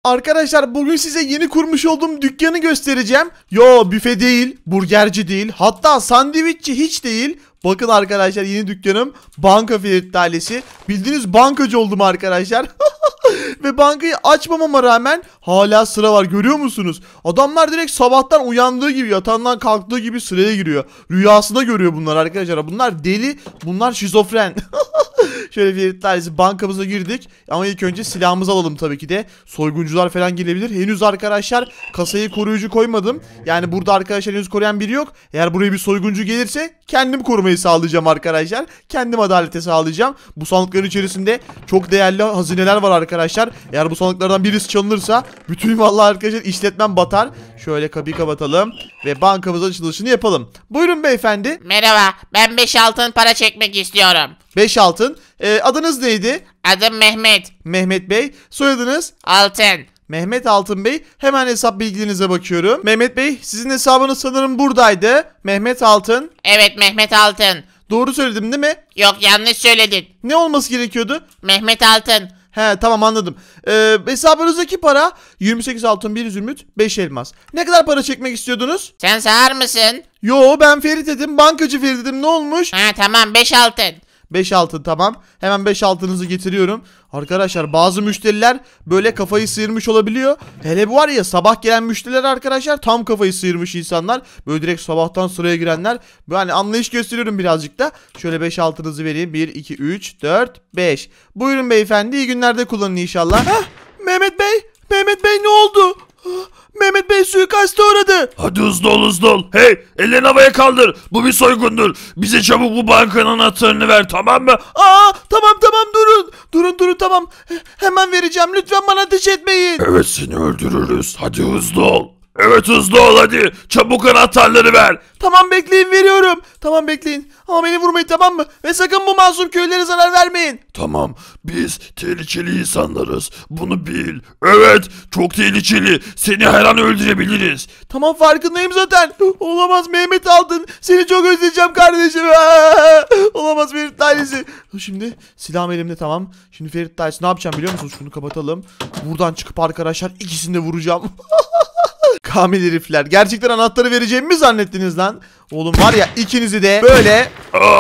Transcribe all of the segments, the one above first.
Arkadaşlar bugün size yeni kurmuş olduğum dükkanı göstereceğim. Yo, büfe değil, burgerci değil, hatta sandviççi hiç değil. Bakın arkadaşlar, yeni dükkanım banka Ferit ailesi. Bildiğiniz bankacı oldum arkadaşlar. Ve bankayı açmamama rağmen hala sıra var, görüyor musunuz? Adamlar direkt sabahtan uyandığı gibi, yatağından kalktığı gibi sıraya giriyor. Rüyasında görüyor bunlar arkadaşlar. Bunlar deli, bunlar şizofren. Şöyle Ferit ailesi bankamıza girdik. Ama ilk önce silahımızı alalım tabii ki de. Soyguncular falan gelebilir. Henüz arkadaşlar kasayı koruyucu koymadım. Yani burada arkadaşlar henüz koruyan biri yok. Eğer buraya bir soyguncu gelirse kendim korumayı sağlayacağım arkadaşlar. Kendim adalete sağlayacağım. Bu sandıkların içerisinde çok değerli hazineler var arkadaşlar. Eğer bu sandıklardan birisi çalınırsa bütün vallahi arkadaşlar işletmem batar. Şöyle kapıyı kapatalım ve bankamızın açılışını yapalım. Buyurun beyefendi. Merhaba, ben 5 altın para çekmek istiyorum. 5 altın. Adınız neydi? Adım Mehmet. Mehmet Bey. Soyadınız? Altın. Mehmet Altın Bey. Hemen hesap bilginize bakıyorum. Mehmet Bey, sizin hesabınız sanırım buradaydı. Mehmet Altın. Evet, Mehmet Altın. Doğru söyledim değil mi? Yok, yanlış söyledin. Ne olması gerekiyordu? Mehmet Altın. He, tamam, anladım. Hesabınızdaki para 28 altın, 1 zümrüt, 5 elmas. Ne kadar para çekmek istiyordunuz? Sen sağır mısın? Yo, ben Ferit dedim. Bankacı Ferit dedim. Ne olmuş? Ha tamam, 5 altın. 5 altın, tamam. Hemen 5 altınızı getiriyorum. Arkadaşlar bazı müşteriler böyle kafayı sıyırmış olabiliyor. Hele bu var ya, sabah gelen müşteriler arkadaşlar tam kafayı sıyırmış insanlar. Böyle direkt sabahtan sıraya girenler. Yani anlayış gösteriyorum birazcık da. Şöyle 5 altınızı vereyim. 1, 2, 3, 4, 5. Buyurun beyefendi, iyi günlerde kullanın inşallah. Heh, Mehmet Bey. Mehmet Bey, ne oldu? Mehmet Bey suikaste uğradı. Hadi hızlı ol, hızlı ol. Hey, ellerini havaya kaldır. Bu bir soygundur. Bize çabuk bu bankanın anahtarını ver, tamam mı? Tamam durun. Durun tamam. Hemen vereceğim, lütfen bana ateş etmeyin. Evet, seni öldürürüz. Hadi hızlı ol. Evet, hızlı ol hadi. Çabuk anahtarları ver. Tamam, bekleyin, veriyorum. Tamam, bekleyin. Ama beni vurmayın, tamam mı? Ve sakın bu masum köylere zarar vermeyin. Tamam, biz tehlikeli insanlarız. Bunu bil. Evet, çok tehlikeli. Seni her an öldürebiliriz. Tamam, farkındayım zaten. Olamaz Mehmet Altın. Seni çok özleyeceğim kardeşim. Olamaz Ferit ailesi. Şimdi silahım elimde, tamam. Şimdi Ferit ailesi ne yapacağım biliyor musunuz? Şunu kapatalım. Buradan çıkıp arkadaşlar ikisini de vuracağım. Kamil herifler. Gerçekten anahtarı vereceğimi mi zannettiniz lan? Oğlum var ya, ikinizi de böyle.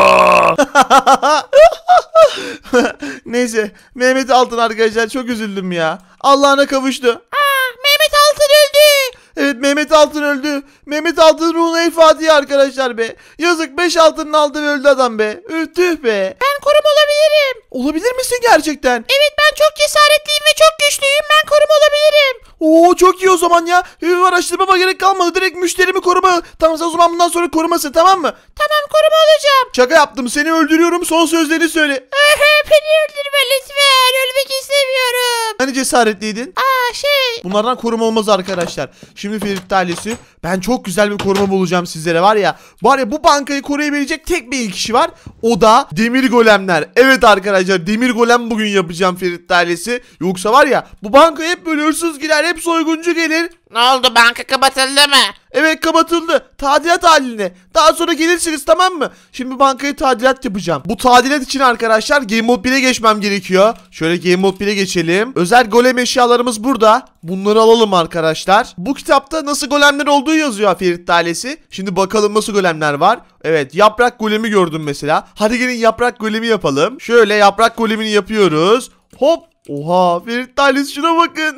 Neyse. Mehmet Altın arkadaşlar, çok üzüldüm ya. Allah'ına kavuştu. Mehmet Altın öldü. Evet, Mehmet Altın öldü. Mehmet Altın ruhuna el Fatiha arkadaşlar be. Yazık, 5 altının aldı ve öldü adam be. Tüh be. Ben koruma olabilirim. Olabilir misin gerçekten? Evet, ben çok cesaretliyim ve çok güçlüyüm. Ben koruma olabilirim. Oo, çok iyi o zaman ya. Araştırmama gerek kalmadı. Direkt müşterimi koruma. Tamam, sen o zaman bundan sonra korumasın, tamam mı? Tamam, koruma olacağım. Şaka yaptım. Seni öldürüyorum. Son sözlerini söyle. Beni öldürme lütfen. Ölmek istemiyorum. Hani cesaretliydin? Bunlardan koruma olmaz arkadaşlar. Şimdi Ferit ailesi, ben çok güzel bir koruma bulacağım sizlere var ya. Var ya, bu bankayı koruyabilecek tek bir kişi var. O da demir golemler. Evet arkadaşlar, demir golem bugün yapacağım Ferit ailesi. Yoksa var ya, bu bankaya hep böyle hırsız girer, hep soyguncu gelir. Ne oldu, banka kapatıldı mı? Evet, kapatıldı. Tadilat haline. Daha sonra gelirsiniz, tamam mı? Şimdi bankayı tadilat yapacağım. Bu tadilat için arkadaşlar Game Mode 1'e geçmem gerekiyor. Şöyle Game Mode 1'e geçelim. Özel golem eşyalarımız burada. Bunları alalım arkadaşlar. Bu kitapta nasıl golemler olduğu yazıyor Ferit ailesi. Şimdi bakalım nasıl golemler var. Evet, yaprak golemi gördüm mesela. Hadi gelin yaprak golemi yapalım. Şöyle yaprak golemini yapıyoruz. Hop. Oha, Ferit ailesi şuna bakın.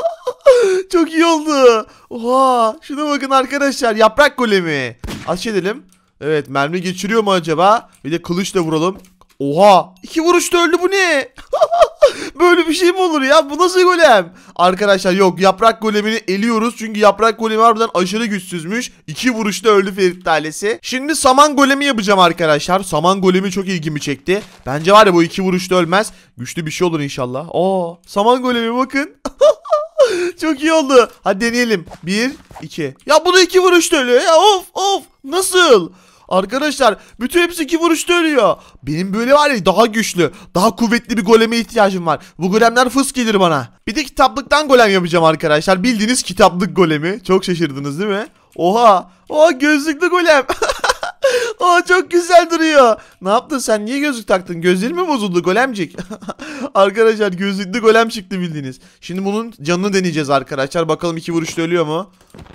Çok iyi oldu. Oha, şuna bakın arkadaşlar, yaprak golemi. Aç edelim. Evet, mermi geçiriyor mu acaba? Bir de kılıçla vuralım. Oha, 2 vuruşta öldü, bu ne? Böyle bir şey mi olur ya? Bu nasıl golem? Arkadaşlar yok, yaprak golemini eliyoruz. Çünkü yaprak golemi harbiden aşırı güçsüzmüş. 2 vuruşta öldü Ferit ailesi. Şimdi saman golemi yapacağım arkadaşlar. Saman golemi çok ilgimi çekti. Bence var ya, bu 2 vuruşta ölmez. Güçlü bir şey olur inşallah. Saman golemi bakın. Çok iyi oldu. Hadi deneyelim. 1, 2. Ya bu da 2 vuruşta ölüyor ya. Of. Nasıl? Arkadaşlar bütün hepsi 2 vuruşta ölüyor. Benim böyle var ya, daha güçlü, daha kuvvetli bir goleme ihtiyacım var. Bu golemler fıs gelir bana. Bir de kitaplıktan golem yapacağım arkadaşlar. Bildiğiniz kitaplık golemi. Çok şaşırdınız değil mi? Oha gözlüklü golem. Aa, çok güzel duruyor. Ne yaptın sen? Niye gözlük taktın? Gözlerin mi bozuldu golemcik? Arkadaşlar gözlüklü golem çıktı bildiğiniz. Şimdi bunun canını deneyeceğiz arkadaşlar. Bakalım 2 vuruşta ölüyor mu?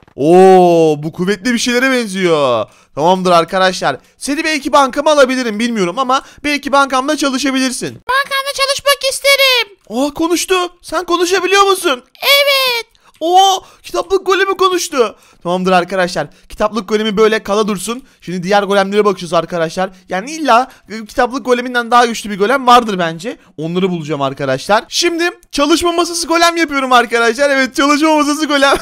Oo, bu kuvvetli bir şeylere benziyor. Tamamdır arkadaşlar. Seni belki bankama alabilirim bilmiyorum ama belki bankamda çalışabilirsin. Bankanda çalışmak isterim. Aa, konuştu. Sen konuşabiliyor musun? Evet. Oo, kitaplık golemi konuştu. Tamamdır arkadaşlar. Kitaplık golemi böyle kala dursun. Şimdi diğer golemlere bakacağız arkadaşlar. Yani illa kitaplık goleminden daha güçlü bir golem vardır bence. Onları bulacağım arkadaşlar. Şimdi çalışma masası golem yapıyorum arkadaşlar. Evet, çalışma masası golem.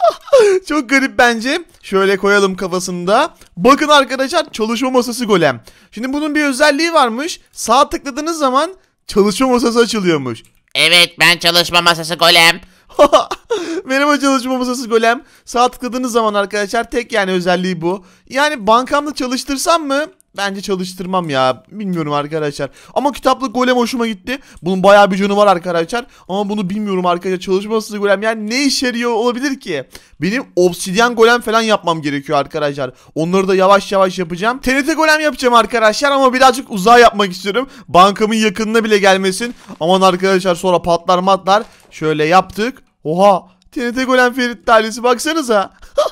Çok garip bence. Şöyle koyalım kafasında. Bakın arkadaşlar, çalışma masası golem. Şimdi bunun bir özelliği varmış. Sağ tıkladığınız zaman çalışma masası açılıyormuş. Evet, ben çalışma masası golem. Merhaba çalışma masası golem. Sağ tıkladığınız zaman arkadaşlar tek yani özelliği bu. Yani bankamda çalıştırsam mı? Bence çalıştırmam ya. Bilmiyorum arkadaşlar. Ama kitaplık golem hoşuma gitti. Bunun bayağı bir canı var arkadaşlar. Ama bunu bilmiyorum arkadaşlar. Çalışma masası golem yani ne işe yarıyor olabilir ki? Benim obsidyen golem falan yapmam gerekiyor arkadaşlar. Onları da yavaş yavaş yapacağım. TNT golem yapacağım arkadaşlar ama birazcık uzağa yapmak istiyorum. Bankamın yakınına bile gelmesin. Aman arkadaşlar sonra patlar matlar. Şöyle yaptık. Oha! TNT golem Ferit ailesi baksanıza.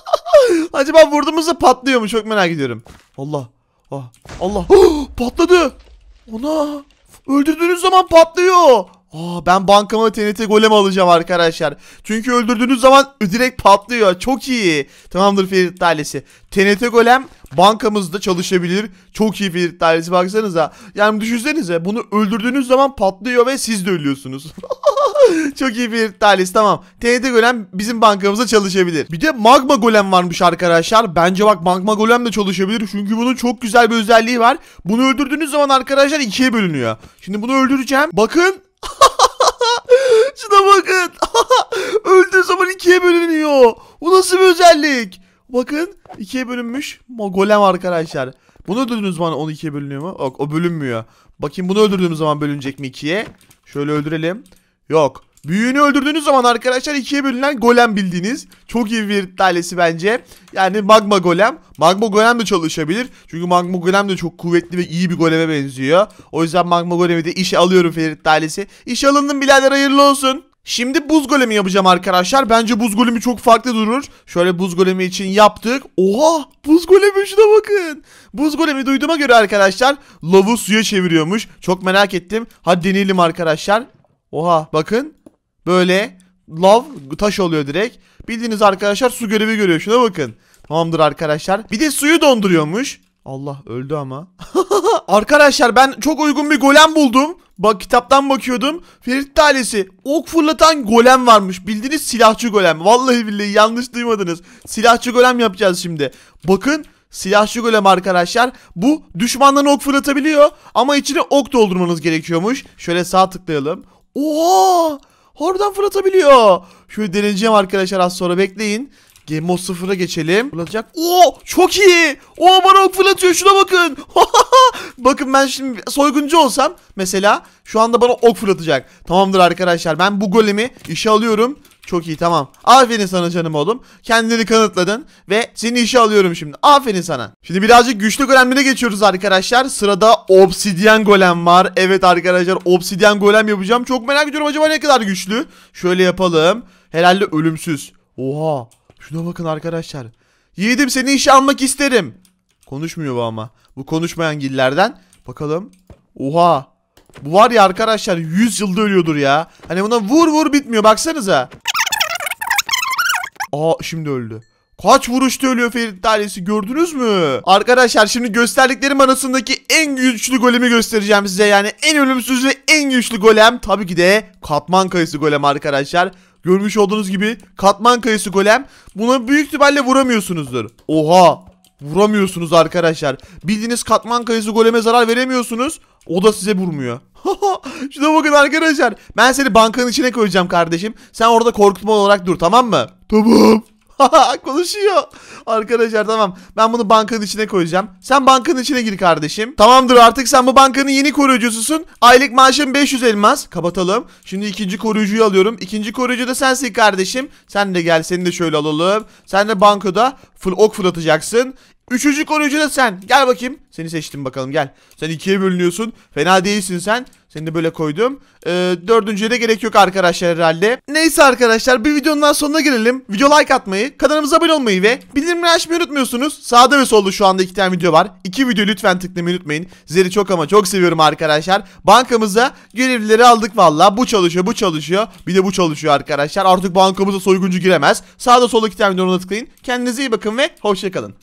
Acaba vurduğumuzda patlıyor mu? Çok merak ediyorum. Allah. Ah, Allah. Patladı. Ona. Öldürdüğünüz zaman patlıyor. Ben bankama TNT golem alacağım arkadaşlar. Çünkü öldürdüğünüz zaman direkt patlıyor. Çok iyi. Tamamdır Ferit ailesi. TNT golem bankamızda çalışabilir. Çok iyi Ferit ailesi, baksanıza. Yani düşünsenize, bunu öldürdüğünüz zaman patlıyor ve siz de ölüyorsunuz. Çok iyi Ferit ailesi, tamam. TNT golem bizim bankamızda çalışabilir. Bir de magma golem varmış arkadaşlar. Bence bak, magma golem de çalışabilir. Çünkü bunun çok güzel bir özelliği var. Bunu öldürdüğünüz zaman arkadaşlar ikiye bölünüyor. Şimdi bunu öldüreceğim. Bakın. Şuna bakın. Öldüğü zaman ikiye bölünüyor. Bu nasıl bir özellik? Bakın, ikiye bölünmüş golem arkadaşlar. Bunu öldürdüğünüz zaman onu ikiye bölünüyor mu? Yok, o bölünmüyor. Bakayım bunu öldürdüğümüz zaman bölünecek mi ikiye? Şöyle öldürelim. Yok. Büyüğünü öldürdüğünüz zaman arkadaşlar ikiye bölünen golem bildiğiniz. Çok iyi bir ailesi bence. Yani magma golem. Magma golem de çalışabilir. Çünkü magma golem de çok kuvvetli ve iyi bir goleme benziyor. O yüzden magma golemi de işe alıyorum Ferit ailesi. İşe alındım birader, hayırlı olsun. Şimdi buz golemi yapacağım arkadaşlar. Bence buz golemi çok farklı durur. Şöyle buz golemi için yaptık. Oha! Buz golemi, şuna bakın. Buz golemi duyduğuma göre arkadaşlar lavu suya çeviriyormuş. Çok merak ettim. Hadi deneyelim arkadaşlar. Oha, bakın. Böyle lav taş oluyor direkt. Bildiğiniz arkadaşlar su görevi görüyor. Şuna bakın. Tamamdır arkadaşlar. Bir de suyu donduruyormuş. Allah, öldü ama. Arkadaşlar ben çok uygun bir golem buldum. Bak, kitaptan bakıyordum. Ferit ailesi, ok fırlatan golem varmış. Bildiğiniz silahçı golem. Vallahi billahi yanlış duymadınız. Silahçı golem yapacağız şimdi. Bakın, silahçı golem arkadaşlar. Bu düşmandan ok fırlatabiliyor. Ama içine ok doldurmanız gerekiyormuş. Şöyle sağ tıklayalım. Oha! Harbiden fırlatabiliyor. Şöyle deneyeceğim arkadaşlar, az sonra bekleyin. Game Mode 0'a geçelim. Fırlatacak. Oo, çok iyi. Oo, bana ok fırlatıyor, şuna bakın. Bakın, ben şimdi soyguncu olsam mesela şu anda bana ok fırlatacak. Tamamdır arkadaşlar, ben bu golemi işe alıyorum. Çok iyi, tamam. Aferin sana canım oğlum. Kendini kanıtladın ve seni işe alıyorum şimdi. Aferin sana. Şimdi birazcık güçlü golemlere geçiyoruz arkadaşlar. Sırada obsidyen golem var. Evet arkadaşlar, obsidyen golem yapacağım. Çok merak ediyorum, acaba ne kadar güçlü. Şöyle yapalım. Herhalde ölümsüz. Oha. Şuna bakın arkadaşlar. Yiğidim, seni işe almak isterim. Konuşmuyor bu ama. Bu konuşmayan gillerden. Bakalım. Oha. Bu var ya arkadaşlar, 100 yılda ölüyordur ya. Hani buna vur vur bitmiyor, baksanıza. Şimdi öldü. Kaç vuruşta ölüyor Ferit ailesi, gördünüz mü? Arkadaşlar şimdi gösterdiklerim arasındaki en güçlü golemi göstereceğim size. Yani en ölümsüz ve en güçlü golem tabii ki de katman kayısı golem arkadaşlar. Görmüş olduğunuz gibi katman kayısı golem. Buna büyük ihtimalle vuramıyorsunuzdur. Oha! Vuramıyorsunuz arkadaşlar. Bildiğiniz katman kayısı goleme zarar veremiyorsunuz. O da size vurmuyor. Şuna bakın arkadaşlar. Ben seni bankanın içine koyacağım kardeşim. Sen orada korkutma olarak dur, tamam mı? Tamam. Konuşuyor. Arkadaşlar tamam. Ben bunu bankanın içine koyacağım. Sen bankanın içine gir kardeşim. Tamamdır, artık sen bu bankanın yeni koruyucususun. Aylık maaşın 500 elmas. Kapatalım. Şimdi ikinci koruyucuyu alıyorum. İkinci koruyucu da sensin kardeşim. Sen de gel, seni de şöyle alalım. Sen de bankoda full ok fırlatacaksın. Üçüncü koruyucu da sen. Gel bakayım. Seni seçtim bakalım gel. Sen ikiye bölünüyorsun. Fena değilsin sen. Seni de böyle koydum. Dördüncüye de gerek yok arkadaşlar herhalde. Neyse arkadaşlar bir videonun daha sonuna gelelim. Video like atmayı, kanalımıza abone olmayı ve bildirimleri açmayı unutmuyorsunuz. Sağda ve solda şu anda 2 tane video var. 2 video lütfen tıklamayı unutmayın. Sizleri çok ama çok seviyorum arkadaşlar. Bankamıza görevlileri aldık valla. Bu çalışıyor, bu çalışıyor. Bir de bu çalışıyor arkadaşlar. Artık bankamıza soyguncu giremez. Sağda solda 2 tane videoya tıklayın. Kendinize iyi bakın ve hoşça kalın.